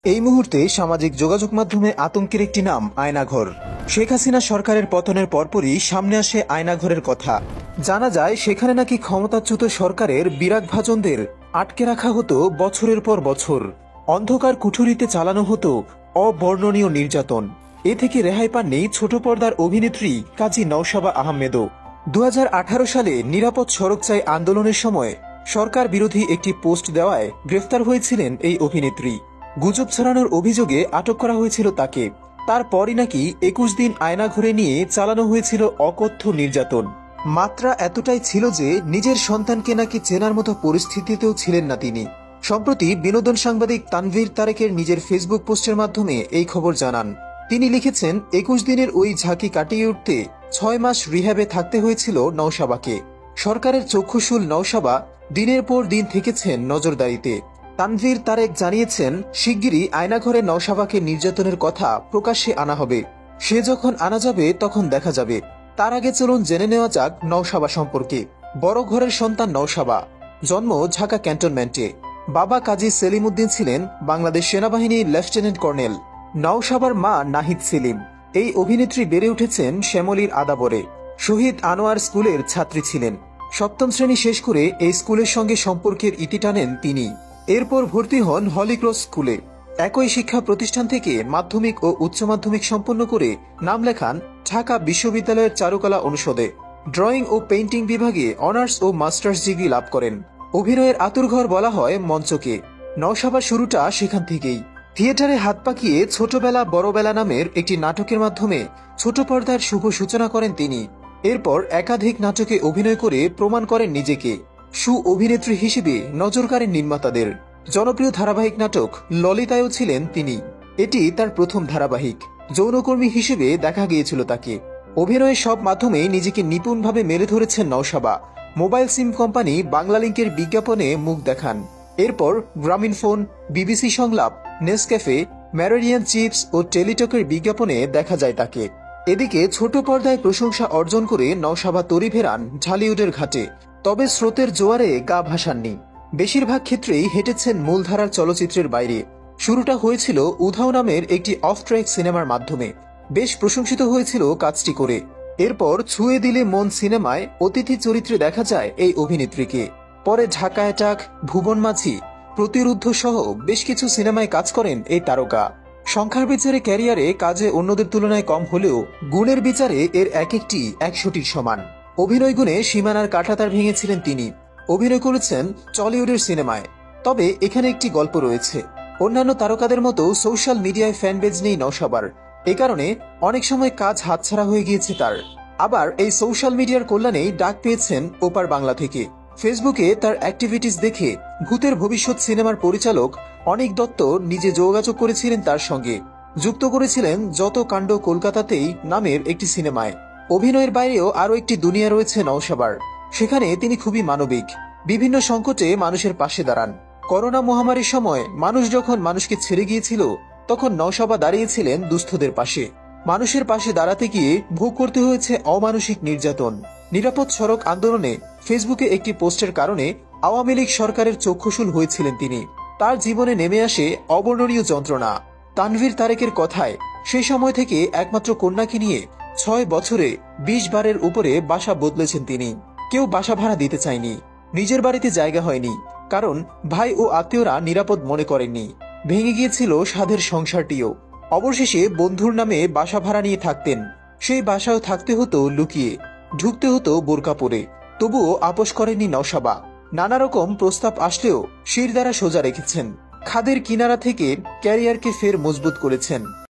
এই মুহূর্তে সামাজিক যোগাযোগ মাধ্যমে আতঙ্কের একটি নাম আয়নাঘর। শেখ হাসিনা সরকারের পতনের পরপরই সামনে আসে আয়নাঘরের কথা। জানা যায় সেখানে নাকি ক্ষমতাচ্যুত সরকারের বিরাগভাজনদের আটকে রাখা হতো বছরের পর বছর। অন্ধকার কুঠুরিতে চালানো হতো অবর্ণনীয় নির্যাতন। এ থেকে রেহাই পাননি ছোট পর্দার অভিনেত্রী কাজী নওশাবা আহমেদও। 2018 সালে নিরাপদ সড়ক চাই আন্দোলনের সময় সরকার বিরোধী একটি পোস্ট দেওয়ায় গ্রেফতার হয়েছিলেন এই অভিনেত্রী। গুজব ছড়ানোর অভিযোগে আটক করা হয়েছিল তাকে। তারপরই নাকি 21 দিন আয়নাঘরে নিয়ে চালানো হয়েছিল অকথ্য নির্যাতন। মাত্রা এতটাই ছিল যে নিজের সন্তানকে নাকি চেনার মতো পরিস্থিতিতেও ছিলেন না তিনি। সম্প্রতি বিনোদন সাংবাদিক তানভীর তারেকের নিজের ফেসবুক পোস্টের মাধ্যমে এই খবর জানান। তিনি লিখেছেন, 21 দিনের ওই ঝাঁকি কাটিয়ে উঠতে 6 মাস রিহ্যাবে থাকতে হয়েছিল নওশাবাকে। সরকারের চক্ষুশূল নওশাবা দিনের পর দিন থেকেছেন নজরদারিতে। তানভীর তারেক জানিয়েছেন, শিগগিরই আয়নাঘরে নওশাবাকে নির্যাতনের কথা প্রকাশ্যে আনা হবে। সে যখন আনা যাবে তখন দেখা যাবে। তার আগে চলুন জেনে নেওয়া যাক নওশাবা সম্পর্কে। বড় ঘরের সন্তান নওশাবা। জন্ম ঢাকা ক্যান্টনমেন্টে। বাবা কাজী সেলিম উদ্দিন ছিলেন বাংলাদেশ সেনাবাহিনীর লেফটেন্যান্ট কর্নেল। নওশাবার মা নাহিদ সেলিম। এই অভিনেত্রী বেড়ে উঠেছেন শ্যামলীর আদাবরে। শহীদ আনোয়ার স্কুলের ছাত্রী ছিলেন। 7ম শ্রেণী শেষ করে এই স্কুলের সঙ্গে সম্পর্কের ইতি টানেন তিনি। এরপর ভর্তি হন হলিক্রস স্কুলে। একই শিক্ষা প্রতিষ্ঠান থেকে মাধ্যমিক ও উচ্চ মাধ্যমিক সম্পন্ন করে নাম লেখান ঢাকা বিশ্ববিদ্যালয়ের চারুকলা অনুষদে। ড্রয়িং ও পেইন্টিং বিভাগে অনার্স ও মাস্টার্স ডিগ্রি লাভ করেন। অভিনয়ের আতুরঘর বলা হয় মঞ্চকে। নওশাবার শুরুটা সেখান থেকেই। থিয়েটারে হাত পাকিয়ে ছোটবেলা বড়বেলা নামের একটি নাটকের মাধ্যমে ছোট পর্দার শুভ সূচনা করেন তিনি। এরপর একাধিক নাটকে অভিনয় করে প্রমাণ করেন নিজেকে। সু অভিনেত্রী হিসেবে নজর কাড়েন নির্মাতাদের। জনপ্রিয় ধারাবাহিক নাটক ললিতায়ও ছিলেন তিনি। এটি তার প্রথম ধারাবাহিক। যৌনকর্মী হিসেবে দেখা গিয়েছিল তাকে। অভিনয়ের সব মাধ্যমে নিজেকে নিপুণভাবে মেলে ধরেছেন নওশাবা। মোবাইল সিম কোম্পানি বাংলালিংকের বিজ্ঞাপনে মুখ দেখান। এরপর Grameenphone, BBC Sanglap, Nescafe, Meridian chips ও টেলিটকের বিজ্ঞাপনে দেখা যায় তাকে। এদিকে ছোট পর্দায় প্রশংসা অর্জন করে নওশাবা তরি ফেরান ঢালিউডের ঘাটে। তবে স্রোতের জোয়ারে গা ভাসাননি। বেশিরভাগ ক্ষেত্রেই হেঁটেছেন মূলধারার চলচ্চিত্রের বাইরে। শুরুটা হয়েছিল উধাও নামের একটি অফ ট্র্যাক সিনেমার মাধ্যমে। বেশ প্রশংসিত হয়েছিল কাজটি করে। এরপর ছুঁয়ে দিলে মন সিনেমায় অতিথি চরিত্রে দেখা যায় এই অভিনেত্রীকে। পরে ঢাকা অ্যাটাক, ভুবন মাঝি, প্রতিরুদ্ধ সহ বেশ কিছু সিনেমায় কাজ করেন এই তারকা। সংখ্যার বিচারে ক্যারিয়ারে কাজে অন্যদের তুলনায় কম হলেও গুণের বিচারে এর এক একটি 100টির সমান। অভিনয় গুণে সীমানার কাঁটাতার ভেঙেছিলেন তিনি। অভিনয় করেছেন টলিউডের সিনেমায়। তবে এখানে একটি গল্প রয়েছে। অন্যান্য তারকাদের মতো সোশ্যাল মিডিয়ায় ফ্যানবেজ নেই নওশাবার। এ কারণে অনেক সময় কাজ হাতছাড়া হয়ে গিয়েছে তার। আবার এই সোশ্যাল মিডিয়ার কল্যাণেই ডাক পেয়েছেন ওপার বাংলা থেকে। ফেসবুকে তার অ্যাক্টিভিটিস দেখে ভূতের ভবিষ্যৎ সিনেমার পরিচালক অনিক দত্ত নিজে যোগাযোগ করেছিলেন তার সঙ্গে। যুক্ত করেছিলেন যত কাণ্ড কলকাতাতেই নামের একটি সিনেমায়। অভিনয়ের বাইরেও আরও একটি দুনিয়া রয়েছে নওশাবার। সেখানে তিনি খুবই মানবিক। বিভিন্ন সংকটে মানুষের পাশে দাঁড়ান। করোনা মহামারীর সময় মানুষ যখন মানুষকে ছেড়ে গিয়েছিল, তখন নওশাবা দাঁড়িয়েছিলেন দুস্থদের পাশে। মানুষের পাশে দাঁড়াতে গিয়ে ভোগ করতে হয়েছে অমানসিক নির্যাতন। নিরাপদ সড়ক আন্দোলনে ফেসবুকে একটি পোস্টের কারণে আওয়ামী লীগ সরকারের চক্ষুশূল হয়েছিলেন তিনি। তার জীবনে নেমে আসে অবর্ণনীয় যন্ত্রণা। তানভীর তারেকের কথায়, সেই সময় থেকে একমাত্র কন্যাকে নিয়ে 6 বছরে 20 বারের উপরে বাসা বদলেছেন তিনি। কেউ বাসা ভাড়া দিতে চায়নি। নিজের বাড়িতে জায়গা হয়নি, কারণ ভাই ও আত্মীয়রা নিরাপদ মনে করেননি। ভেঙে গিয়েছিল সাধের সংসারটিও। অবশেষে বন্ধুর নামে বাসা ভাড়া নিয়ে থাকতেন। সেই বাসাও থাকতে হতো লুকিয়ে, ঢুকতে হতো বোরকা পরে। তবুও আপোষ করেননি নওশাবা। নানা রকম প্রস্তাব আসলেও শিরদাঁড়া সোজা রেখেছেন। খাদের কিনারা থেকে ক্যারিয়ারকে ফের মজবুত করেছেন।